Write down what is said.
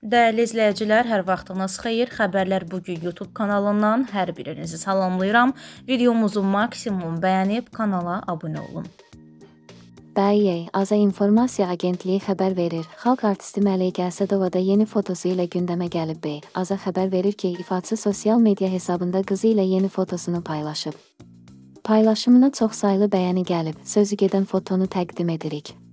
Dəyərli izləyicilər, hər vaxtınız xeyir. Xəbərlər bugün YouTube kanalından hər birinizi salamlayıram. Videomuzu maksimum bəyənib kanala abunə olun. BİE Aza İnformasiya Agentliyi xəbər verir. Xalq artisti Məleykə Əsədova da yeni fotosu ilə gündəmə gəlib. Aza xəbər verir ki, ifaçı sosial media hesabında qızı ilə yeni fotosunu paylaşıb. Paylaşımına çox saylı bəyəni gəlib. Sözü gedən fotonu təqdim edirik.